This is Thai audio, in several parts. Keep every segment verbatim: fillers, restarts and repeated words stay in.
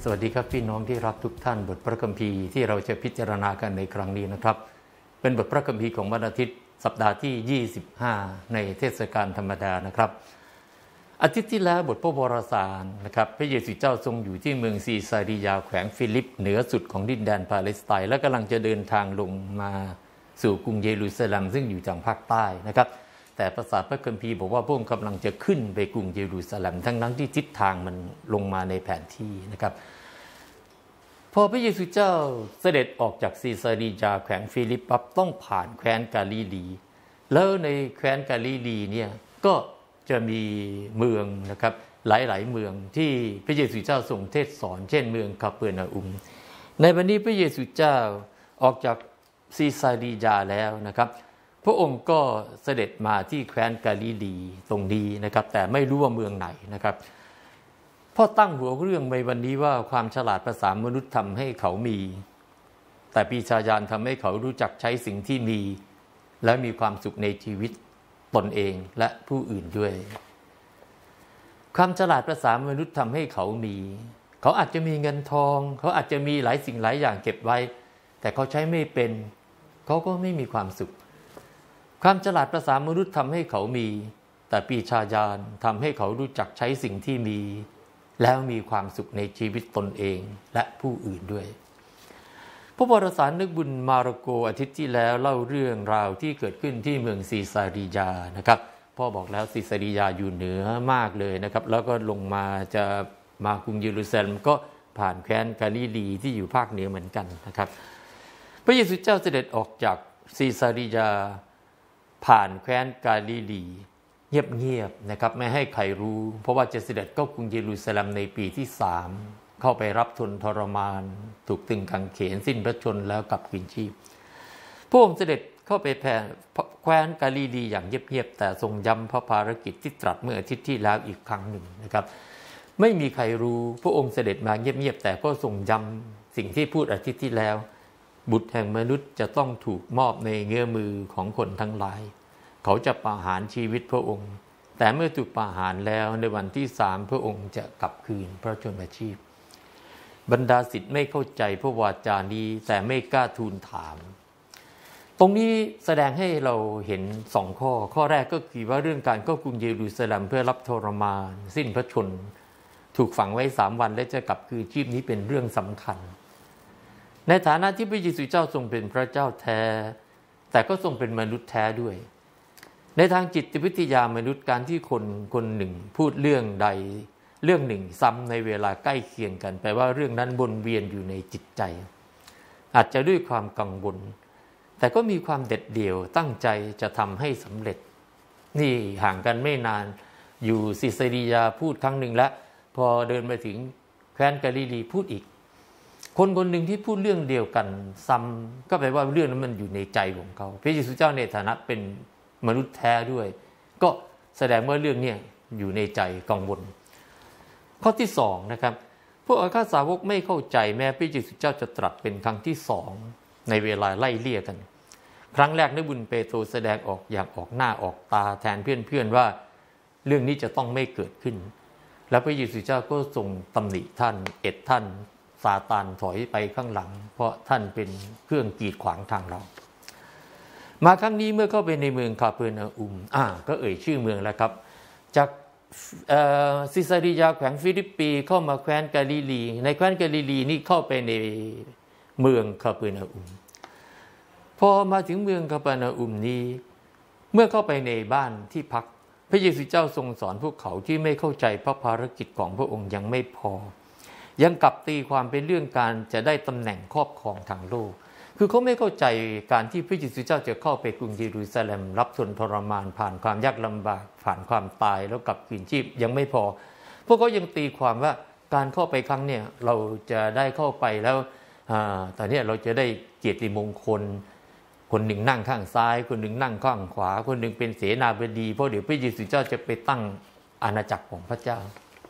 สวัสดีครับพี่น้องที่รักทุกท่านบทพระคัมภีร์ที่เราจะพิจารณากันในครั้งนี้นะครับเป็นบทพระคัมภีร์ของวันอาทิตย์สัปดาห์ที่ยี่สิบห้าในเทศกาลธรรมดานะครับอาทิตย์ที่แล้วบทพระวรสารนะครับพระเยซูเจ้าทรงอยู่ที่เมืองซีซาริยาแขวงฟิลิปเหนือสุดของดินแดนปาเลสไตน์และกำลังจะเดินทางลงมาสู่กรุงเยรูซาเล็มซึ่งอยู่ทางภาคใต้นะครับแต่ภาษาพระคัมภีร์บอกว่าพระองค์กำลังจะขึ้นไปกรุงเยรูซาเล็มทั้งนั้นที่ทิศทางมันลงมาในแผนที่นะครับพอพระเยซูเจ้าเสด็จออกจากซีซาริยาแขวงฟิลิปปั๊บต้องผ่านแคว้นกาลิลีแล้วในแคว้นกาลิลีเนี่ยก็จะมีเมืองนะครับหลายๆเมืองที่พระเยซูเจ้าทรงเทศสอนเช่นเมืองคาเปอร์นาอุมในวันนี้พระเยซูเจ้าออกจากซีซาริยาแล้วนะครับพระองค์ก็เสด็จมาที่แคว้นกาลิลีตรงนี้นะครับแต่ไม่รู้ว่าเมืองไหนนะครับพ่อตั้งหัวเรื่องในวันนี้ว่าความฉลาดภาษามนุษย์ทำให้เขามีแต่ปีชาญาณทำให้เขารู้จักใช้สิ่งที่มีและมีความสุขในชีวิตตนเองและผู้อื่นด้วยความฉลาดภาษามนุษย์ทำให้เขามีเขาอาจจะมีเงินทองเขาอาจจะมีหลายสิ่งหลายอย่างเก็บไว้แต่เขาใช้ไม่เป็นเขาก็ไม่มีความสุขความฉลาดภาษามนุษย์ทำให้เขามีแต่ปีชาญาณทำให้เขารู้จักใช้สิ่งที่มีแล้วมีความสุขในชีวิตตนเองและผู้อื่นด้วยพระวรสารนึกบุญมาระโกอาทิตย์ที่แล้วเล่าเรื่องราวที่เกิดขึ้นที่เมืองซีซาริยานะครับพ่อบอกแล้วซีซาริยาอยู่เหนือมากเลยนะครับแล้วก็ลงมาจะมากรุงเยรูซาเล็มก็ผ่านแคว้นกาลิลีที่อยู่ภาคเหนือเหมือนกันนะครับพระเยซูเจ้าเสด็จออกจากซีซาริยาผ่านแคว้นกาลิลีเงียบๆนะครับไม่ให้ใครรู้เพราะว่าจะเสด็จเข้ากรุงเยรูซาเล็มในปีที่สามเข้าไปรับทนทรมานถูกตึงกางเขนสิ้นพระชนแล้วกลับคืนชีพพระองค์เสด็จเข้าไปแผ่แคว้นกาลิลีอย่างเงียบๆแต่ทรงย้ำพระภารกิจที่ตรัสเมื่ออาทิตย์ที่แล้วอีกครั้งหนึ่งนะครับไม่มีใครรู้พระองค์เสด็จมาเงียบๆแต่ก็ทรงย้ำสิ่งที่พูดอาทิตย์ที่แล้วบุตรแห่งมนุษย์จะต้องถูกมอบในเงื้อมือของคนทั้งหลายเขาจะประหารชีวิตพระองค์แต่เมื่อถูกประหารแล้วในวันที่สามพระองค์จะกลับคืนพระชนมาชีพบรรดาศิษย์ไม่เข้าใจพระวาจานี้แต่ไม่กล้าทูลถามตรงนี้แสดงให้เราเห็นสองข้อข้อแรกก็คือว่าเรื่องการเข้ากรุงเยรูซาเล็มเพื่อรับทรมานสิ้นพระชนถูกฝังไว้สามวันและจะกลับคืนชีพนี้เป็นเรื่องสำคัญในฐานะที่พระเยซูเจ้าทรงเป็นพระเจ้าแท้แต่ก็ทรงเป็นมนุษย์แท้ด้วยในทางจิตวิทยามนุษย์การที่คนคนหนึ่งพูดเรื่องใดเรื่องหนึ่งซ้ำในเวลาใกล้เคียงกันแปลว่าเรื่องนั้นวนเวียนอยู่ในจิตใจอาจจะด้วยความกังวลแต่ก็มีความเด็ดเดี่ยวตั้งใจจะทำให้สำเร็จนี่ห่างกันไม่นานอยู่ซิซาริยาพูดครั้งหนึ่งแล้วพอเดินไปถึงแคว้นกาลิลีพูดอีกคนคนหนึ่งที่พูดเรื่องเดียวกันซ้ำก็แปลว่าเรื่องนั้นมันอยู่ในใจของเขาพระเยซูเจ้าในฐานะเป็นมนุษย์แท้ด้วยก็แสดงว่าเรื่องนี้อยู่ในใจกังวลข้อที่สองนะครับพวกอัครสาวกไม่เข้าใจแม้พระเยซูเจ้าจะตรัสเป็นครั้งที่สองในเวลาไล่เลี่ยกันครั้งแรกนึกบุญเปโตรแสดงออกอย่างออกหน้าออกตาแทนเพื่อนๆว่าเรื่องนี้จะต้องไม่เกิดขึ้นแล้วพระเยซูเจ้าก็ทรงตำหนิท่านเอ็ดท่านซาตานถอยไปข้างหลังเพราะท่านเป็นเครื่องกีดขวางทางเรามาครั้งนี้เมื่อเข้าไปในเมืองคาเปอร์นาอุมอ่าก็เอ่ยชื่อเมืองแล้วครับจากซิซาริยาแขวงฟิลิปปีเข้ามาแคว้นกาลิลีในแคว้นกาลิลีนี่เข้าไปในเมืองคาเปอร์นาอุมพอมาถึงเมืองคาเปอร์นาอุมนี้เมื่อเข้าไปในบ้านที่พักพระเยซูเจ้าทรงสอนพวกเขาที่ไม่เข้าใจพระภารกิจของพระองค์ยังไม่พอยังกลับตีความเป็นเรื่องการจะได้ตำแหน่งครอบครองทางโลกคือเขาไม่เข้าใจการที่พระเยซูเจ้าจะเข้าไปกรุงเยรูซาเล็มรับทนทรมานผ่านความยากลำบากผ่านความตายแล้วกลับคืนชีพยังไม่พอพวกเขายังตีความว่าการเข้าไปครั้งเนี่ยเราจะได้เข้าไปแล้วตอนนี้เราจะได้เกียรติมงคลคนหนึ่งนั่งข้างซ้ายคนหนึ่งนั่งข้างขวาคนหนึ่งเป็นเสนาบดีเพราะเดี๋ยวพระเยซูเจ้าจะไปตั้งอาณาจักรของพระเจ้า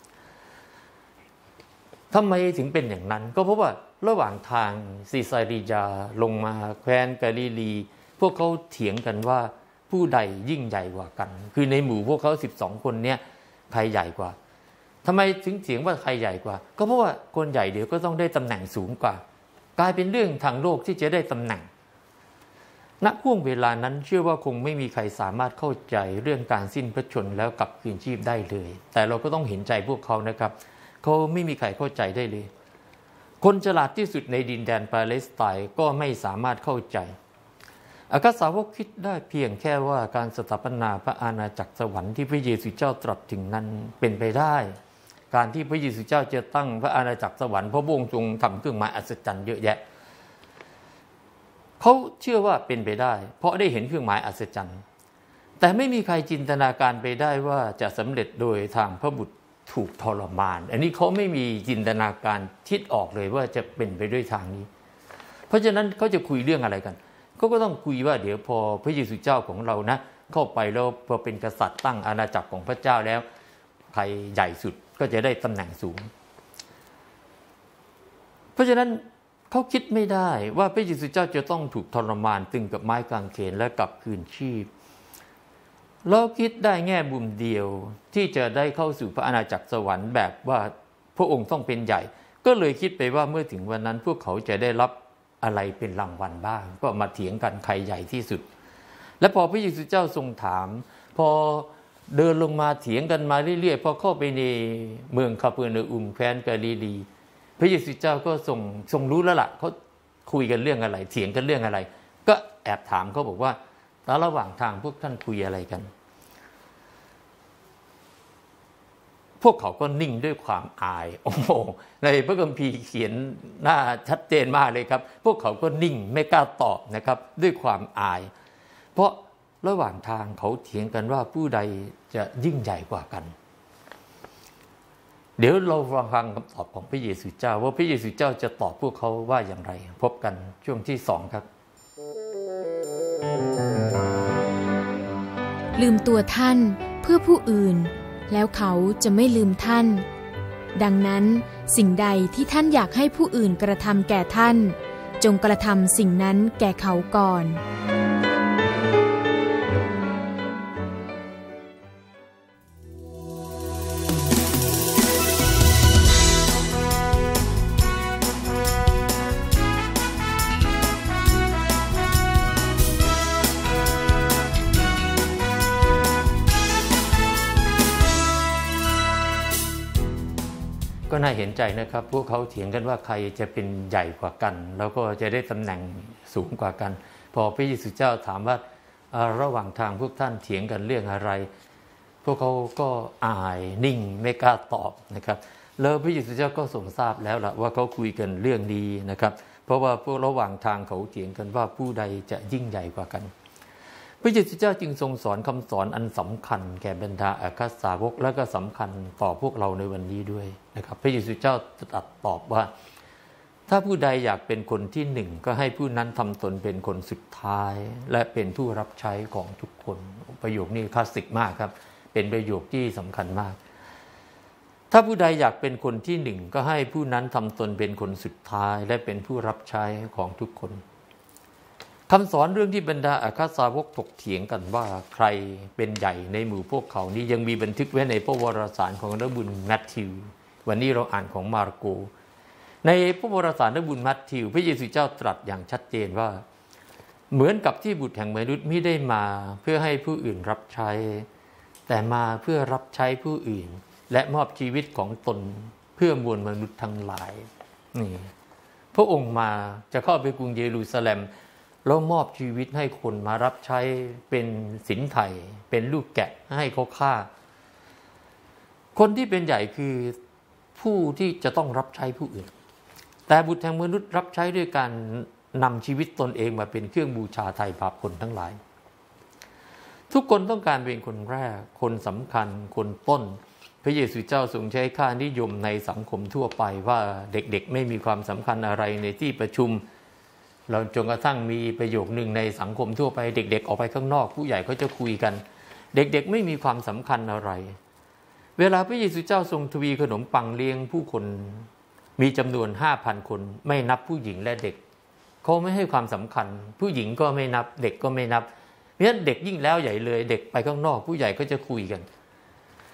ทำไมถึงเป็นอย่างนั้นก็เพราะว่าระหว่างทางซิซาริยาลงมาแคว้นกาลิลีพวกเขาเถียงกันว่าผู้ใดยิ่งใหญ่กว่ากันคือในหมู่พวกเขาสิบสองคนเนี่ยใครใหญ่กว่าทำไมถึงเถียงว่าใครใหญ่กว่าก็เพราะว่าคนใหญ่เดี๋ยวก็ต้องได้ตำแหน่งสูงกว่ากลายเป็นเรื่องทางโลกที่จะได้ตำแหน่งณห่วงเวลานั้นเชื่อว่าคงไม่มีใครสามารถเข้าใจเรื่องการสิ้นพระชนม์แล้วกลับคืนชีพได้เลยแต่เราก็ต้องเห็นใจพวกเขานะครับเขาไม่มีใครเข้าใจได้เลยคนฉลาดที่สุดในดินแดนปาเลสไตน์ก็ไม่สามารถเข้าใจอาคาสาวกคิดได้เพียงแค่ว่าการสถาปนาพระอาณาจักรสวรรค์ที่พระเยซูเจ้าตรัสถึงนั้นเป็นไปได้การที่พระเยซูเจ้าจะตั้งพระอาณาจักรสวรรค์เพราะพระองค์ทรงทำเครื่องหมายอัศจรรย์เยอะแยะเขาเชื่อว่าเป็นไปได้เพราะได้เห็นเครื่องหมายอัศจรรย์แต่ไม่มีใครจินตนาการไปได้ว่าจะสำเร็จโดยทางพระบุตรถูกทรมานอันนี้เขาไม่มีจินตนาการคิดออกเลยว่าจะเป็นไปด้วยทางนี้เพราะฉะนั้นเขาจะคุยเรื่องอะไรกันเขาก็ต้องคุยว่าเดี๋ยวพอพระเยซูเจ้าของเรานะเข้าไปแล้วพอเป็นกษัตริย์ตั้งอาณาจักรของพระเจ้าแล้วใครใหญ่สุดก็จะได้ตำแหน่งสูงเพราะฉะนั้นเขาคิดไม่ได้ว่าพระเยซูเจ้าจะต้องถูกทรมานตึงกับไม้กางเขนและกลับคืนชีพเราคิดได้แง่มุมเดียวที่จะได้เข้าสู่พระอาณาจักรสวรรค์แบบว่าพระองค์ต้องเป็นใหญ่ก็เลยคิดไปว่าเมื่อถึงวันนั้นพวกเขาจะได้รับอะไรเป็นรางวัลบ้างก็มาเถียงกันใครใหญ่ที่สุดและพอพระเยซูเจ้าทรงถามพอเดินลงมาเถียงกันมาเรื่อยๆพอเข้าไปในเมืองคาเปอร์เนอุมแคว้นกาลิลีพระเยซูเจ้าก็ทรงทรงรู้แล้วล่ะเขาคุยกันเรื่องอะไรเถียงกันเรื่องอะไรก็แอบถามเขาบอกว่าแล้วระหว่างทางพวกท่านคุยอะไรกันพวกเขาก็นิ่งด้วยความอายโอ้โหในพระคัมภีร์เขียนหน้าชัดเจนมากเลยครับพวกเขาก็นิ่งไม่กล้าตอบนะครับด้วยความอายเพราะระหว่างทางเขาเถียงกันว่าผู้ใดจะยิ่งใหญ่กว่ากันเดี๋ยวเราฟังคำตอบของพระเยซูเจ้าว่าพระเยซูเจ้าจะตอบพวกเขาว่าอย่างไรพบกันช่วงที่สองครับลืมตัวท่านเพื่อผู้อื่นแล้วเขาจะไม่ลืมท่านดังนั้นสิ่งใดที่ท่านอยากให้ผู้อื่นกระทำแก่ท่านจงกระทำสิ่งนั้นแก่เขาก่อนก็น่าเห็นใจนะครับพวกเขาเถียงกันว่าใครจะเป็นใหญ่กว่ากันแล้วก็จะได้ตำแหน่งสูงกว่ากันพอพระเยซูเจ้าถามว่าระหว่างทางพวกท่านเถียงกันเรื่องอะไรพวกเขาก็อายนิ่งไม่กล้าตอบนะครับแล้วพระเยซูเจ้าก็ทรงทราบแล้วล่ะว่าเขาคุยกันเรื่องนี้นะครับเพราะว่าพวกระหว่างทางเขาเถียงกันว่าผู้ใดจะยิ่งใหญ่กว่ากันพระเยซูเจ้าจึงทรงสอนคำสอนอันสำคัญแก่บรรดาอัครสาวกและก็สำคัญต่อพวกเราในวันนี้ด้วยนะครับพระเยซูเจ้าตรัสตอบว่าถ้าผู้ใดอยากเป็นคนที่หนึ่งก็ให้ผู้นั้นทำตนเป็นคนสุดท้ายและเป็นผู้รับใช้ของทุกคนประโยคนี้คลาสสิกมากครับเป็นประโยคที่สำคัญมากถ้าผู้ใดอยากเป็นคนที่หนึ่งก็ให้ผู้นั้นทำตนเป็นคนสุดท้ายและเป็นผู้รับใช้ของทุกคนคำสอนเรื่องที่บรรดาอัครสาวกถกเถียงกันว่าใครเป็นใหญ่ในหมู่พวกเขานี้ยังมีบันทึกไว้ในพระวารสารของพระบุญมัทธิววันนี้เราอ่านของมาระโกในพระวารสารพระบุญมัทธิวพระเยซูเจ้าตรัสอย่างชัดเจนว่าเหมือนกับที่บุตรแห่งมนุษย์ไม่ได้มาเพื่อให้ผู้อื่นรับใช้แต่มาเพื่อรับใช้ผู้อื่นและมอบชีวิตของตนเพื่อมวลมนุษย์ทั้งหลายนี่พระองค์มาจะเข้าไปกรุงเยรูซาเล็มแล้วมอบชีวิตให้คนมารับใช้เป็นสินไถ่เป็นลูกแกะให้เขาฆ่าคนที่เป็นใหญ่คือผู้ที่จะต้องรับใช้ผู้อื่นแต่บุตรแห่งมนุษย์รับใช้ด้วยการนำชีวิตตนเองมาเป็นเครื่องบูชาไถ่บาปคนทั้งหลายทุกคนต้องการเป็นคนแรกคนสำคัญคนต้นพระเยซูเจ้าทรงใช้ค่านิยมในสังคมทั่วไปว่าเด็กๆไม่มีความสำคัญอะไรในที่ประชุมเราจนกระทั่งมีประโยคนึงในสังคมทั่วไปเด็กๆออกไปข้างนอกผู้ใหญ่ก็จะคุยกันเด็กๆไม่มีความสำคัญอะไรเวลาพระเยซูเจ้าทรงทวีขนมปังเลี้ยงผู้คนมีจำนวน ห้าพัน คนไม่นับผู้หญิงและเด็กเขาไม่ให้ความสำคัญผู้หญิงก็ไม่นับเด็กก็ไม่นับเพราะฉะนั้นเด็กยิ่งแล้วใหญ่เลยเด็กไปข้างนอกผู้ใหญ่ก็จะคุยกัน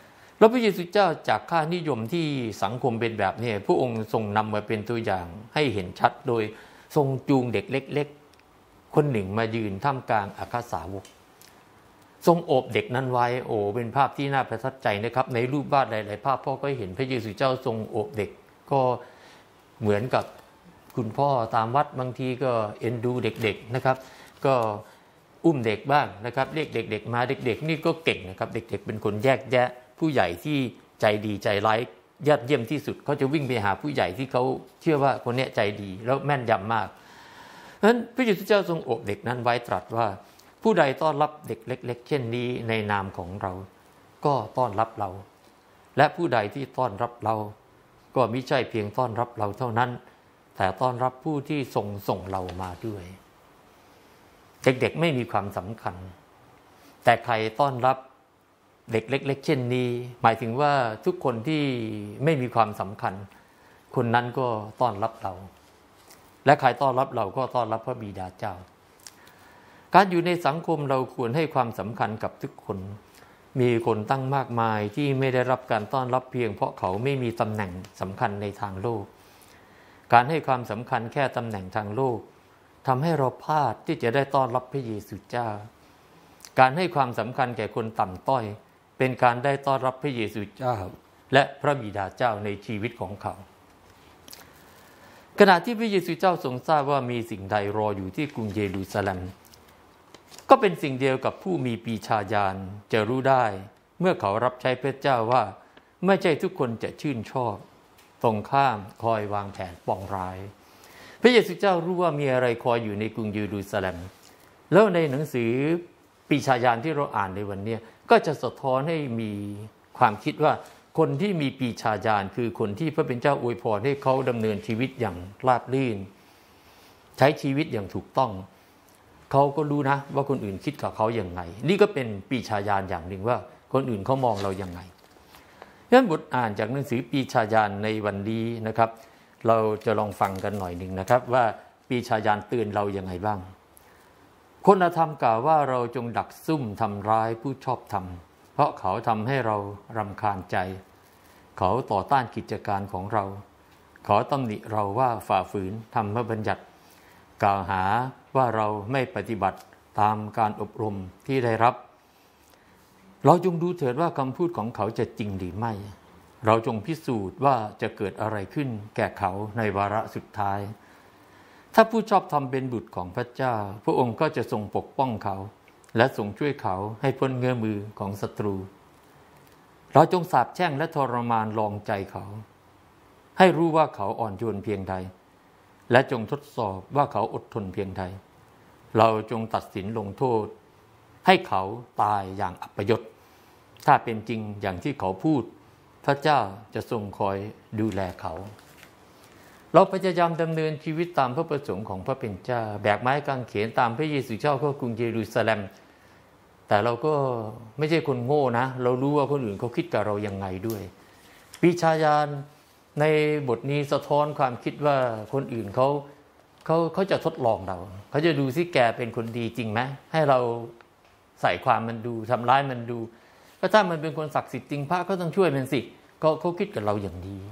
แล้วพระเยซูเจ้าจากค่านิยมที่สังคมเป็นแบบนี้พระองค์ทรงนำมาเป็นตัวอย่างให้เห็นชัดโดยทรงจูงเด็กเล็กๆคนหนึ่งมายืนท่ามกลางอัครสาวกทรงโอบเด็กนั้นไว้โอ้เป็นภาพที่น่าประทับใจนะครับในรูปวาดหลายๆภาพพ่อก็เห็นพระเยซูเจ้าทรงโอบเด็กก็เหมือนกับคุณพ่อตามวัดบางทีก็เอ็นดูเด็กๆนะครับก็อุ้มเด็กบ้างนะครับเรียกเด็กๆมาเด็กๆนี่ก็เก่งนะครับเด็กๆเป็นคนแยกแยะผู้ใหญ่ที่ใจดีใจร้ายยอดเยี่ยมที่สุดเขาจะวิ่งไปหาผู้ใหญ่ที่เขาเชื่อว่าคนนี้ใจดีแล้วแม่นยำมากเพราะฉะนั้นพระเยซูเจ้าทรงโอบเด็กนั้นไว้ตรัสว่าผู้ใดต้อนรับเด็กเล็กๆเช่นนี้ในนามของเราก็ต้อนรับเราและผู้ใดที่ต้อนรับเราก็มิใช่เพียงต้อนรับเราเท่านั้นแต่ต้อนรับผู้ที่ทรงส่งเรามาด้วยเด็กๆไม่มีความสำคัญแต่ใครต้อนรับเด็กเล็กๆเช่นนี้หมายถึงว่าทุกคนที่ไม่มีความสำคัญคนนั้นก็ต้อนรับเราและใครต้อนรับเราก็ต้อนรับพระบิดาเจ้าการอยู่ในสังคมเราควรให้ความสำคัญกับทุกคนมีคนตั้งมากมายที่ไม่ได้รับการต้อนรับเพียงเพราะเขาไม่มีตำแหน่งสำคัญในทางโลกการให้ความสำคัญแค่ตำแหน่งทางโลกทำให้เราพลาดที่จะได้ต้อนรับพระเยซูเจ้าการให้ความสำคัญแก่คนต่ำต้อยเป็นการได้ต้อนรับพระเยซูเจ้าและพระบิดาเจ้าในชีวิตของเขาขณะที่พระเยซูเจ้าทรงทราบว่ามีสิ่งใดรออยู่ที่กรุงเยรูซาเล็มก็เป็นสิ่งเดียวกับผู้มีปีชาญาณจะรู้ได้เมื่อเขารับใช้พระเจ้าว่าไม่ใช่ทุกคนจะชื่นชอบตรงข้ามคอยวางแผนปองร้ายพระเยซูเจ้ารู้ว่ามีอะไรคอยอยู่ในกรุงเยรูซาเล็มแล้วในหนังสือปีชาญาณที่เราอ่านในวันนี้ก็จะสะท้อนให้มีความคิดว่าคนที่มีปีชาญาณคือคนที่พระเป็นเจ้าอวยพรให้เขาดำเนินชีวิตอย่างราบรื่นใช้ชีวิตอย่างถูกต้องเขาก็รู้นะว่าคนอื่นคิดกับเขาอย่างไงนี่ก็เป็นปีชาญาณอย่างหนึ่งว่าคนอื่นเขามองเราอย่างไงดังนั้นบทอ่านจากหนังสือปีชาญาณในวันนี้นะครับเราจะลองฟังกันหน่อยหนึ่งนะครับว่าปีชาญาณเตือนเราอย่างไงบ้างคุณธรรมกล่าวว่าเราจงดักซุ่มทำร้ายผู้ชอบธรรมเพราะเขาทำให้เรารำคาญใจเขาต่อต้านกิจการของเราเขาตำหนิเราว่าฝ่าฝืนธรรมบัญญัติกล่าวหาว่าเราไม่ปฏิบัติตามการอบรมที่ได้รับเราจงดูเถิดว่าคำพูดของเขาจะจริงหรือไม่เราจงพิสูจน์ว่าจะเกิดอะไรขึ้นแก่เขาในวาระสุดท้ายถ้าผู้ชอบธรรมเป็นบุตรของพระเจ้าพระองค์ก็จะทรงปกป้องเขาและทรงช่วยเขาให้พ้นเงื้อมือของศัตรูเราจงสาปแช่งและทรมานลองใจเขาให้รู้ว่าเขาอ่อนโยนเพียงใดและจงทดสอบว่าเขาอดทนเพียงใดเราจงตัดสินลงโทษให้เขาตายอย่างอัปยศถ้าเป็นจริงอย่างที่เขาพูดพระเจ้าจะทรงคอยดูแลเขาเราพยายามดำเนินชีวิตตามพระประสงค์ของพระเป็นเจ้าแบกไม้กางเขนตามพระเยซูเจ้าเข้ากรุงเยรูซาเล็มแต่เราก็ไม่ใช่คนโง่นะเรารู้ว่าคนอื่นเขาคิดกับเรายังไงด้วยปีชาญาณในบทนี้สะท้อนความคิดว่าคนอื่นเขาเขาเขาจะทดลองเราเขาจะดูซิแกเป็นคนดีจริงไหมให้เราใส่ความมันดูทำร้ายมันดูก็ถ้ามันเป็นคนศักดิ์สิทธิ์จริงพระก็ต้องช่วยมันสิเขาเขาคิดกับเราอย่างดี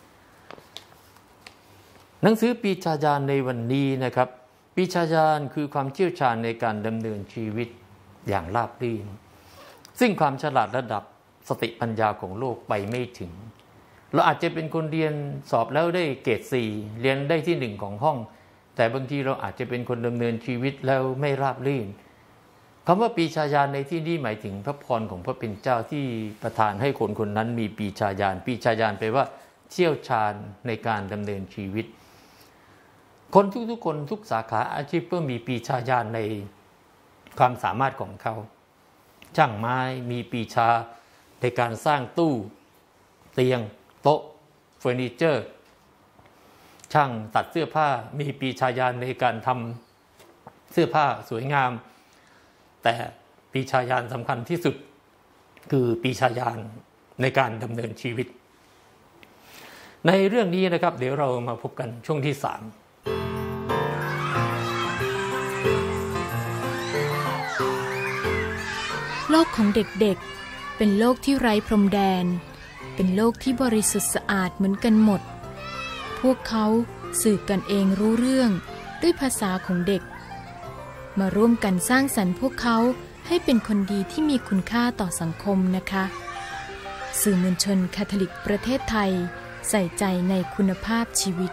หนังสือปีชาญาณในวันนี้นะครับปีชาญาณคือความเชี่ยวชาญในการดำเนินชีวิตอย่างราบรื่นซึ่งความฉลาดระดับสติปัญญาของโลกไปไม่ถึงเราอาจจะเป็นคนเรียนสอบแล้วได้เกรดสี่เรียนได้ที่หนึ่งของห้องแต่บางทีเราอาจจะเป็นคนดำเนินชีวิตแล้วไม่ราบรื่นคำว่าปีชาญาณในที่นี้หมายถึงพระพรของพระเป็นเจ้าที่ประทานให้คนคนนั้นมีปีชาญาณปีชาญาณแปลว่าเชี่ยวชาญในการดำเนินชีวิตคนทุกๆคนทุกสาขาอาชีพก็มีปีชาญาณในความสามารถของเขาช่างไม้มีปีชาในการสร้างตู้เตียงโต๊ะเฟอร์นิเจอร์ช่างตัดเสื้อผ้ามีปีชาญาณในการทำเสื้อผ้าสวยงามแต่ปีชาญาณสำคัญที่สุดคือปีชาญาณในการดำเนินชีวิตในเรื่องนี้นะครับเดี๋ยวเรามาพบกันช่วงที่สามโลกของเด็กๆเป็นโลกที่ไร้พรมแดนเป็นโลกที่บริสุทธิ์สะอาดเหมือนกันหมดพวกเขาสื่อกันเองรู้เรื่องด้วยภาษาของเด็กมาร่วมกันสร้างสรรค์พวกเขาให้เป็นคนดีที่มีคุณค่าต่อสังคมนะคะสื่อมวลชนคาทอลิกประเทศไทยใส่ใจในคุณภาพชีวิต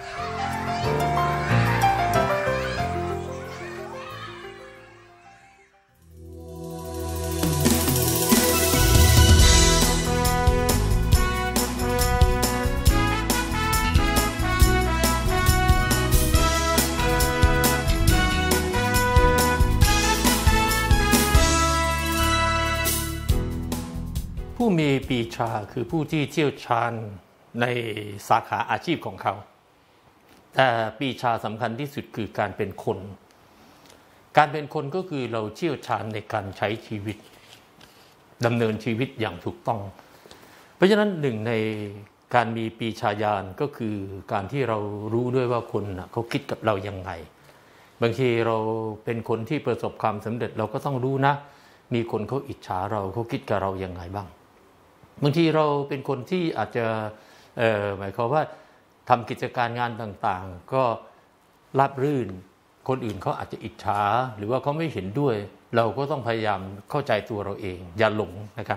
ผู้มีปีชาคือผู้ที่เชี่ยวชาญในสาขาอาชีพของเขาแต่ปีชาสำคัญที่สุดคือการเป็นคนการเป็นคนก็คือเราเชี่ยวชาญในการใช้ชีวิตดำเนินชีวิตอย่างถูกต้องเพราะฉะนั้นหนึ่งในการมีปีชาญาณก็คือการที่เรารู้ด้วยว่าคนเขาคิดกับเรายังไงบางทีเราเป็นคนที่ประสบความสำเร็จเราก็ต้องรู้นะมีคนเขาอิจฉาเราเขาคิดกับเรายังไงบ้างบางทีเราเป็นคนที่อาจจะเอ่อหมายความว่าทำกิจการงานต่างๆก็ราบรื่นคนอื่นเขาอาจจะอิจฉาหรือว่าเขาไม่เห็นด้วยเราก็ต้องพยายามเข้าใจตัวเราเองอย่าหลงนะครับ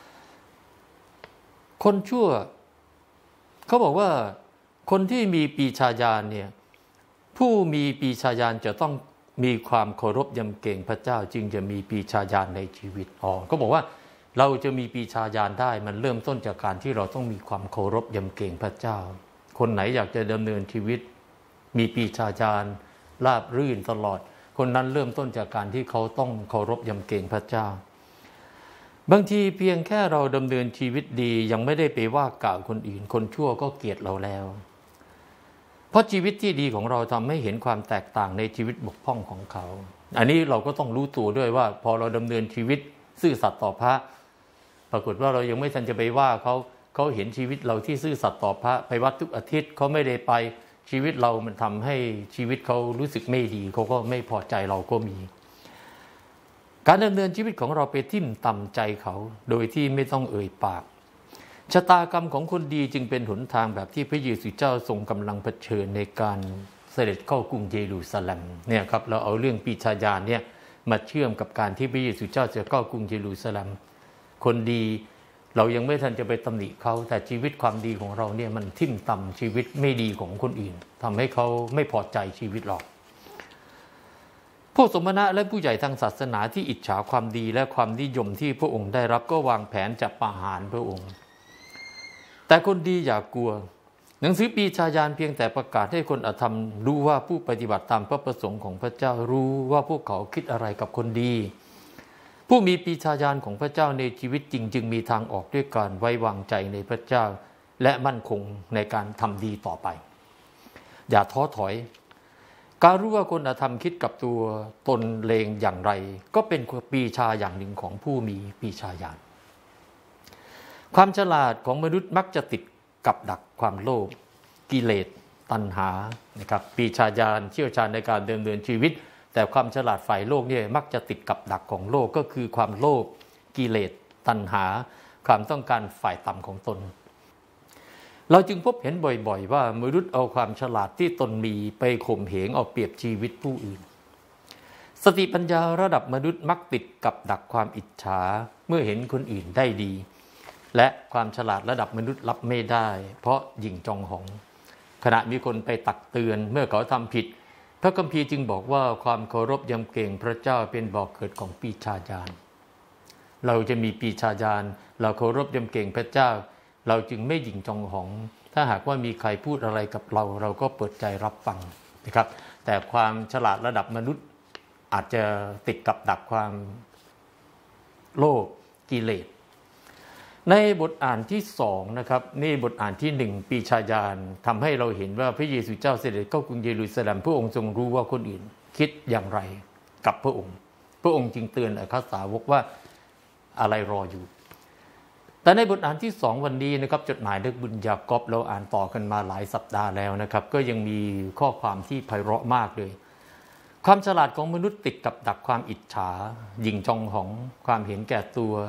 คนชั่วเขาบอกว่าคนที่มีปีชาญาณเนี่ยผู้มีปีชาญาณจะต้องมีความเคารพยำเกรงพระเจ้าจึงจะมีปีชาญาณในชีวิตอ๋อก็บอกว่าเราจะมีปีชาญาณได้มันเริ่มต้นจากการที่เราต้องมีความเคารพยำเกรงพระเจ้าคนไหนอยากจะดำเนินชีวิตมีปีชาญาณราบรื่นตลอดคนนั้นเริ่มต้นจากการที่เขาต้องเคารพยำเกรงพระเจ้าบางทีเพียงแค่เราดำเนินชีวิตดียังไม่ได้ไปว่ากล่าวคนอื่นคนชั่วก็เกลียดเราแล้วเพราะชีวิตที่ดีของเราทำให้เห็นความแตกต่างในชีวิตบกพร่องของเขาอันนี้เราก็ต้องรู้ตัวด้วยว่าพอเราดำเนินชีวิตซื่อสัตย์ต่อพระปรากฏว่าเรายังไม่ทันจะไปว่าเขาเขาเห็นชีวิตเราที่ซื่อสัตย์ต่อพระไปวัดทุกอาทิตย์เขาไม่ได้ไปชีวิตเรามันทำให้ชีวิตเขารู้สึกไม่ดีเขาก็ไม่พอใจเราก็มีการดำเนินชีวิตของเราไปทิ่มต่ำใจเขาโดยที่ไม่ต้องเอ่ยปากชะตากรรมของคนดีจึงเป็นหนทางแบบที่พระเยซูเจ้าทรงกำลังเผชิญในการเสด็จเข้ากรุงเยรูซาเล็มเนี่ยครับเราเอาเรื่องปีชาญาณเนี่ยมาเชื่อมกับการที่พระเยซูเจ้าจะเข้ากรุงเยรูซาเล็มคนดีเรายังไม่ทันจะไปตำหนิเขาแต่ชีวิตความดีของเราเนี่ยมันทิ่มต่ำชีวิตไม่ดีของคนอื่นทำให้เขาไม่พอใจชีวิตเราพวกสมณะและผู้ใหญ่ทางศาสนาที่อิจฉาความดีและความนิยมที่พระองค์ได้รับก็วางแผนจะประหารพระองค์แต่คนดีอย่ากลัวหนังสือปีชาญาณเพียงแต่ประกาศให้คนอธรรมรู้ว่าผู้ปฏิบัติตามพระประสงค์ของพระเจ้ารู้ว่าพวกเขาคิดอะไรกับคนดีผู้มีปีชาญาณของพระเจ้าในชีวิตจริงจึงมีทางออกด้วยการไว้วางใจในพระเจ้าและมั่นคงในการทำดีต่อไปอย่าท้อถอยการรู้ว่าคนอธรรมคิดกับตัวตนเลงอย่างไรก็เป็นปีชาอย่างหนึ่งของผู้มีปีชาญาณความฉลาดของมนุษย์มักจะติดกับดักความโลภกิเลสตัณหานะครับปีชาญาณเชี่ยวชาญในการดำเนินชีวิตแต่ความฉลาดฝ่ายโลกเนี่ยมักจะติดกับดักของโลกก็คือความโลภกิเลสตัณหาความต้องการฝ่ายต่ำของตนเราจึงพบเห็นบ่อยๆว่ามนุษย์เอาความฉลาดที่ตนมีไปข่มเหงเอาเปรียบชีวิตผู้อื่นสติปัญญาระดับมนุษย์มักติดกับดักความอิจฉาเมื่อเห็นคนอื่นได้ดีและความฉลาดระดับมนุษย์รับไม่ได้เพราะหยิ่งจองหองขณะมีคนไปตักเตือนเมื่อเขาทำผิดพระคัมภีร์จึงบอกว่าความเคารพยำเกรงพระเจ้าเป็นบ่อกเกิดของปีชาญาณเราจะมีปีชาญาณเราเคารพยำเกรงพระเจ้าเราจึงไม่หยิ่งจองหองถ้าหากว่ามีใครพูดอะไรกับเราเราก็เปิดใจรับฟังนะครับแต่ความฉลาดระดับมนุษย์อาจจะติดกับดักความโลภกิเลสในบทอ่านที่สองนะครับนี่บทอ่านที่หนึ่งปีชาญาณทำให้เราเห็นว่าพระเยซูเจ้าเสด็จเข้ากรุงเยรูซาเล็มพระองค์ทรงรู้ว่าคนอื่นคิดอย่างไรกับพระองค์พระองค์จึงเตือนอัครสาวกว่าอะไรรออยู่แต่ในบทอ่านที่สองวันนี้นะครับจดหมายถึงบุญยากอบเราอ่านต่อกันมาหลายสัปดาห์แล้วนะครับก็ยังมีข้อความที่ไพเราะมากเลยความฉลาดของมนุษย์ติดกับดักความอิจฉาหยิ่งจองหองความเห็นแก่ตัวก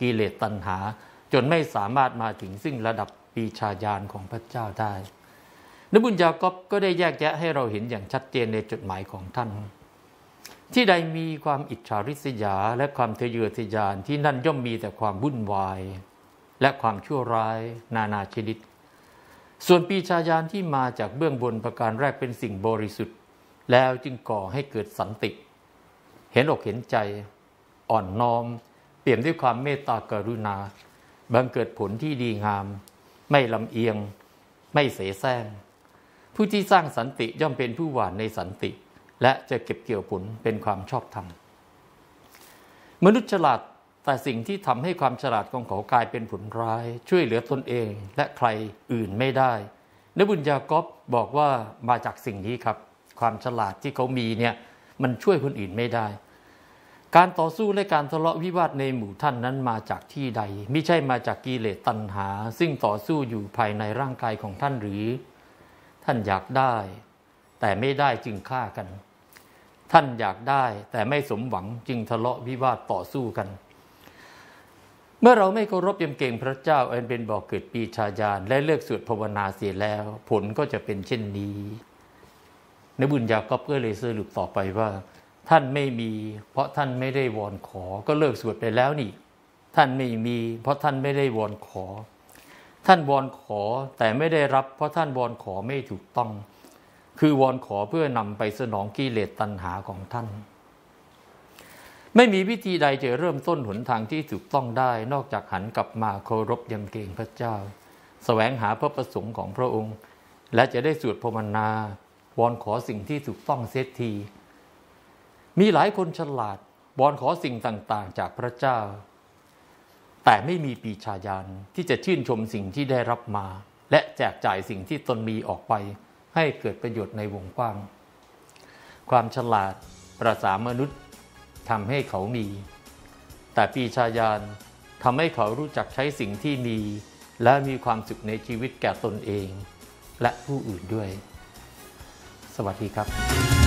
กิเลสตัณหาจนไม่สามารถมาถึงซึ่งระดับปีชาญาณของพระเจ้าได้นบุญยากอบก็ได้แยกแยะให้เราเห็นอย่างชัดเจนในจดหมายของท่านที่ใดมีความอิจฉาริษยาและความทะเยอทะยานที่นั่นย่อมมีแต่ความวุ่นวายและความชั่วร้ายนานาชนิดส่วนปีชาญาณที่มาจากเบื้องบนประการแรกเป็นสิ่งบริสุทธิ์แล้วจึงก่อให้เกิดสันติเห็นอกเห็นใจอ่อนน้อมเปี่ยมด้วยความเมตตากรุณาบังเกิดผลที่ดีงามไม่ลำเอียงไม่เสแสร้งผู้ที่สร้างสันติย่อมเป็นผู้หว่านในสันติและจะเก็บเกี่ยวผลเป็นความชอบธรรมมนุษย์ฉลาดแต่สิ่งที่ทำให้ความฉลาดของเขากลายเป็นผลร้ายช่วยเหลือตนเองและใครอื่นไม่ได้นบุญยากอบบอกว่ามาจากสิ่งนี้ครับความฉลาดที่เขามีเนี่ยมันช่วยคนอื่นไม่ได้การต่อสู้และการทะเลาะวิวาทในหมู่ท่านนั้นมาจากที่ใดไม่ใช่มาจากกิเลสตัณหาซึ่งต่อสู้อยู่ภายในร่างกายของท่านหรือท่านอยากได้แต่ไม่ได้จึงฆ่ากันท่านอยากได้แต่ไม่สมหวังจึงทะเลาะวิวาทต่อสู้กันเมื่อเราไม่เคารพยำเกรงพระเจ้าอันเป็นบ่อเกิดปีชาญาณและเลิกสวดภาวนาเสียแล้วผลก็จะเป็นเช่นนี้นบุญยากอบก็เลยสรุปต่อไปว่าท่านไม่มีเพราะท่านไม่ได้วอนขอก็เลิกสวดไปแล้วนี่ท่านไม่มีเพราะท่านไม่ได้วอนขอท่านวอนขอแต่ไม่ได้รับเพราะท่านวอนขอไม่ถูกต้องคือวอนขอเพื่อนำไปสนองกิเลสตัณหาของท่านไม่มีวิธีใดจะเริ่มต้นหนทางที่ถูกต้องได้นอกจากหันกลับมาเคารพยำเกรงพระเจ้าแสวงหาพระประสงค์ของพระองค์และจะได้สวดภาวนาวอนขอสิ่งที่ถูกต้องเสียทีมีหลายคนฉลาดวอนขอสิ่งต่างๆจากพระเจ้าแต่ไม่มีปีชาญาณที่จะชื่นชมสิ่งที่ได้รับมาและแจกจ่ายสิ่งที่ตนมีออกไปให้เกิดประโยชน์ในวงกว้างความฉลาดประสามนุษย์ทำให้เขามีแต่ปีชาญาณทำให้เขารู้จักใช้สิ่งที่มีและมีความสุขในชีวิตแก่ตนเองและผู้อื่นด้วยสวัสดีครับ